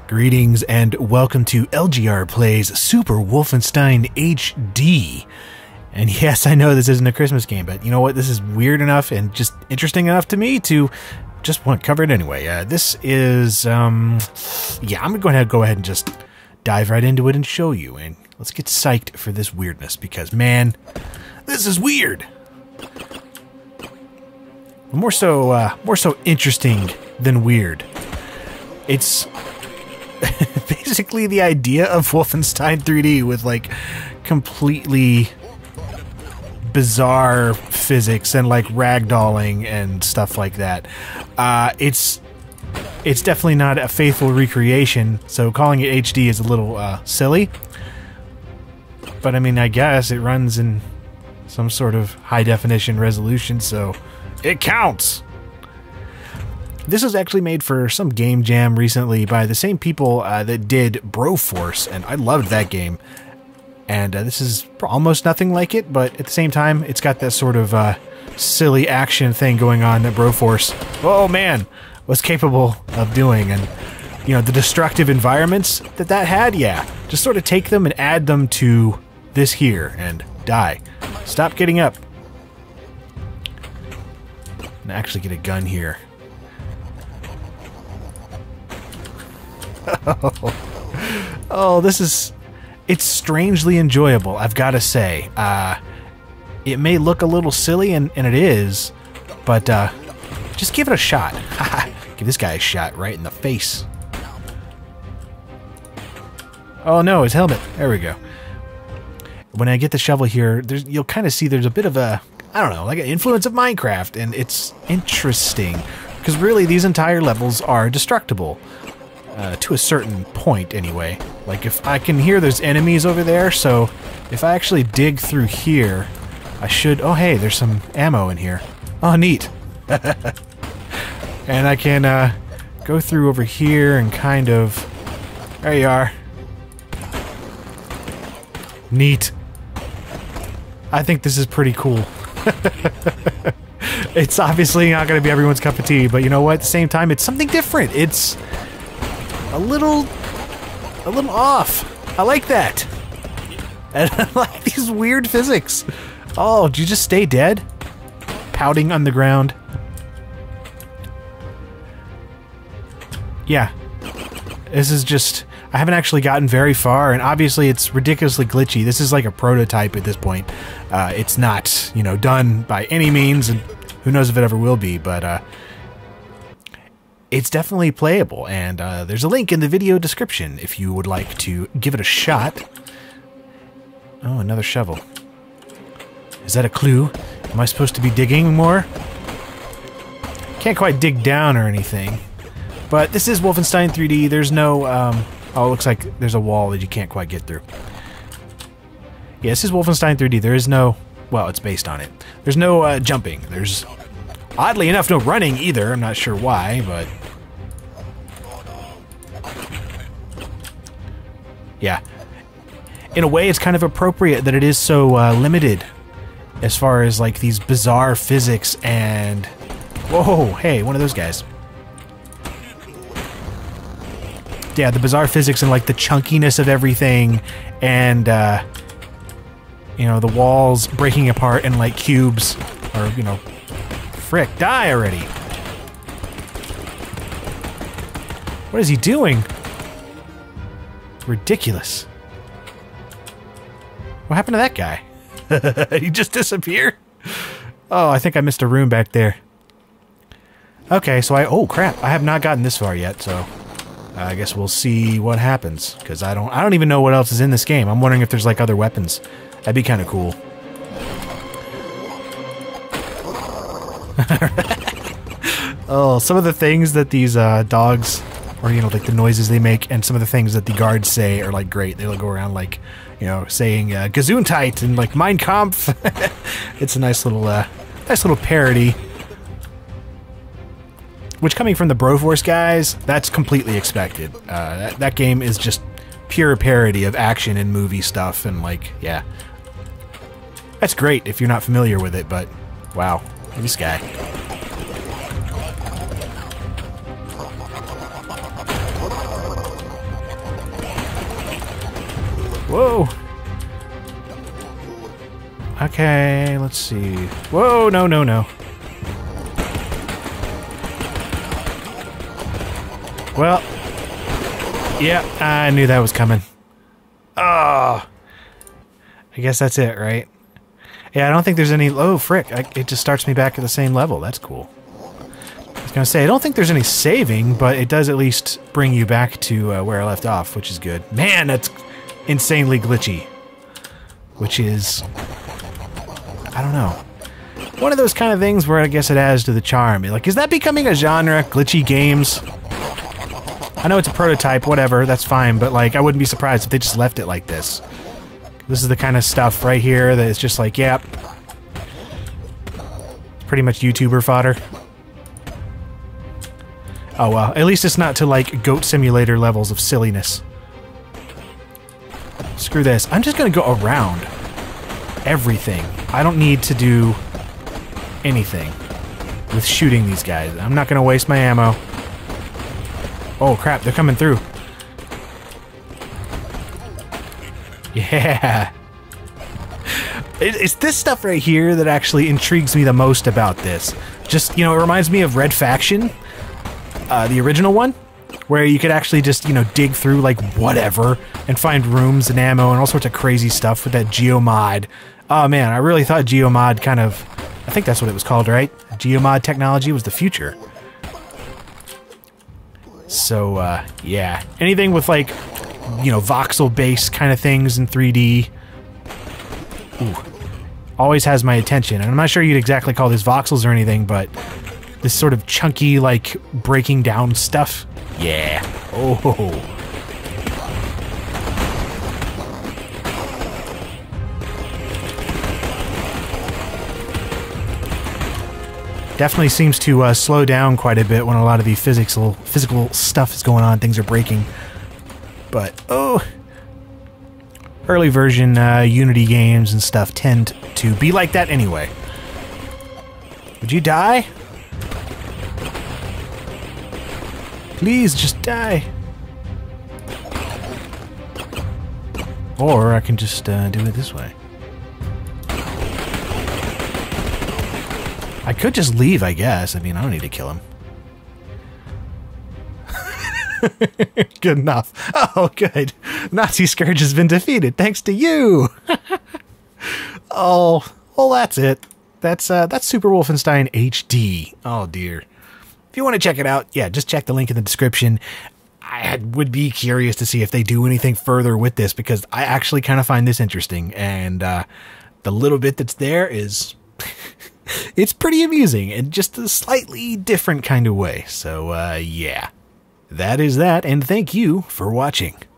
Greetings and welcome to LGR Plays Super Wolfenstein HD. And yes, I know this isn't a Christmas game, but you know what? This is weird enough and just interesting enough to me to just want to cover it anyway. This is, yeah, I'm going to go ahead and just dive right into it and show you. And let's get psyched for this weirdness because, man, this is weird. More so interesting than weird. It's basically the idea of Wolfenstein 3D with like completely bizarre physics and like ragdolling and stuff like that. It's definitely not a faithful recreation, so calling it HD is a little silly. But I mean, I guess it runs in some sort of high definition resolution, so it counts. This was actually made for some game jam recently by the same people that did Broforce, and I loved that game. And this is almost nothing like it, but at the same time, it's got that sort of silly action thing going on that Broforce, oh man, was capable of doing. And, you know, the destructive environments that had, yeah, just sort of take them and add them to this here, and die. Stop getting up. And actually get a gun here. Oh, it's strangely enjoyable, I've got to say. It may look a little silly, and it is, but just give it a shot. Give this guy a shot right in the face. Oh no, his helmet. There we go. When I get the shovel here, you'll kind of see there's a bit of a, I don't know, like an influence of Minecraft, and it's interesting, because really these entire levels are destructible. To a certain point, anyway. Like, if I can hear there's enemies over there, so if I actually dig through here, I should... Oh, hey, there's some ammo in here. Oh, neat. And I can go through over here and kind of... There you are. Neat. I think this is pretty cool. It's obviously not going to be everyone's cup of tea, but you know what? At the same time, it's something different. It's a little off. I like that. And I like these weird physics. Oh, did you just stay dead? Pouting on the ground. Yeah. This is just... I haven't actually gotten very far, and obviously it's ridiculously glitchy. This is like a prototype at this point. It's not, you know, done by any means, and who knows if it ever will be, but it's definitely playable, and there's a link in the video description if you would like to give it a shot. Oh, another shovel. Is that a clue? Am I supposed to be digging more? Can't quite dig down or anything. But this is Wolfenstein 3D. There's no, oh, it looks like there's a wall that you can't quite get through. Yeah, this is Wolfenstein 3D. There is no, well, it's based on it. There's no jumping. There's, oddly enough, no running either. I'm not sure why, but... yeah. In a way, it's kind of appropriate that it is so limited as far as, like, these bizarre physics and... Whoa, hey, one of those guys. Yeah, the bizarre physics and, like, the chunkiness of everything and, you know, the walls breaking apart in, like, cubes or, you know... Frick, die already! What is he doing? It's ridiculous. What happened to that guy? He just disappeared? Oh, I think I missed a room back there. Okay, so oh crap, I have not gotten this far yet, so I guess we'll see what happens, because I don't even know what else is in this game. I'm wondering if there's like other weapons. That'd be kind of cool. Oh, some of the things that these dogs, or you know, like the noises they make, and some of the things that the guards say are like great. They'll go around like, you know, saying Gesundheit and like Mein Kampf. It's a nice little parody. Which, coming from the Broforce guys, that's completely expected. That game is just pure parody of action and movie stuff, and like, yeah, that's great if you're not familiar with it. But wow, this guy. Whoa. Okay, let's see. Whoa, no, no, no. Well, yeah, I knew that was coming. Oh, I guess that's it, right? Yeah, I don't think there's any... Oh, frick. It just starts me back at the same level. That's cool. I was going to say, I don't think there's any saving, but it does at least bring you back to where I left off, which is good. Man, that's insanely glitchy. Which is... I don't know. One of those kind of things where I guess it adds to the charm. Like, is that becoming a genre? Glitchy games? I know it's a prototype, whatever, that's fine, but like, I wouldn't be surprised if they just left it like this. This is the kind of stuff right here that is just like, yep. It's pretty much YouTuber fodder. Oh well, at least it's not to like Goat Simulator levels of silliness. Screw this. I'm just gonna go around everything. I don't need to do anything with shooting these guys. I'm not gonna waste my ammo. Oh crap, they're coming through. Yeah. It's this stuff right here that actually intrigues me the most about this. Just, you know, it reminds me of Red Faction, the original one, where you could actually just, you know, dig through like whatever and find rooms and ammo and all sorts of crazy stuff with that geomod. Oh man, I really thought geomod kind of, I think that's what it was called, right? Geomod technology was the future. So, yeah. Anything with, like, you know, voxel-based kind of things in 3D. Ooh. Always has my attention. And I'm not sure you'd exactly call this voxels or anything, but this sort of chunky, like, breaking down stuff. Yeah. Oh. Definitely seems to slow down quite a bit when a lot of the physical stuff is going on. Things are breaking. But, oh, early version Unity games and stuff tend to be like that anyway. Would you die? Please, just die. Or I can just do it this way. I could just leave, I guess. I mean, I don't need to kill him. Good enough. Oh, good. Nazi Scourge has been defeated, thanks to you! Oh, well, that's it. That's Super Wolfenstein HD. Oh, dear. If you want to check it out, yeah, just check the link in the description. I would be curious to see if they do anything further with this, because I actually kind of find this interesting, and the little bit that's there is... it's pretty amusing in just a slightly different kind of way. So, yeah. That is that, and thank you for watching.